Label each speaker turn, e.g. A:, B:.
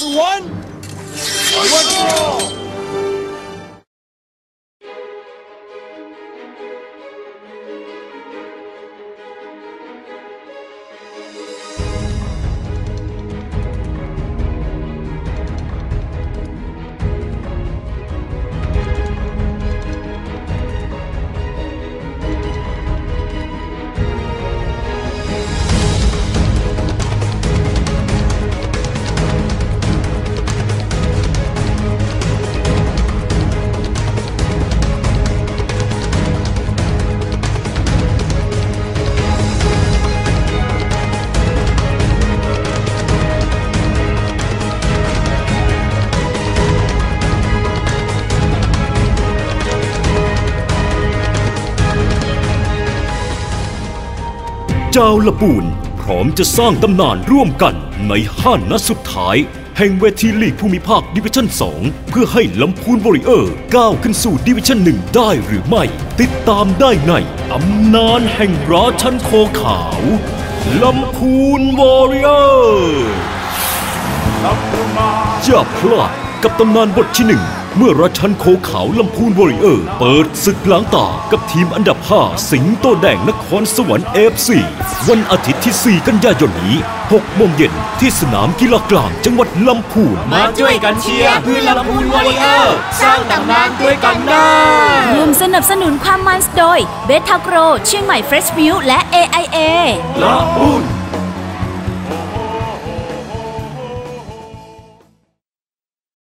A: everyone! One ball! เจ้าละปูนพร้อมจะสร้างตำนานร่วมกันใน5 นัดสุดท้ายแห่งเวทีลีกภูมิภาคดิวิชั่น 2 เพื่อให้ลำพูนวอริเออร์ก้าวขึ้นสู่ดิวิชั่น 1 ได้หรือไม่ติดตามได้ในตำนานแห่งราชันโคขาวลำพูนวอริเออร์อย่าพลาดกับตำนานบทที่ 1เมื่อราชันโคขาวลำพูนวอริเออร์เปิดศึกล้างตากับทีมอันดับ 5 สิงโตแดงนครสวรรค์ FC วันอาทิตย์ที่ 4 กันยายนนี้ 6 โมงเย็นที่สนามกีฬากลางจังหวัดลำพูน
B: มาช่วยกันเชียร์เพื่อลำพูนวอริเออร์สร้างตำนานด้วยกันได้
C: ร่วมสนับสนุนความมันโดยเบทาโกรเชียงใหม่เฟรชมิลและ AIA
B: ลำพูน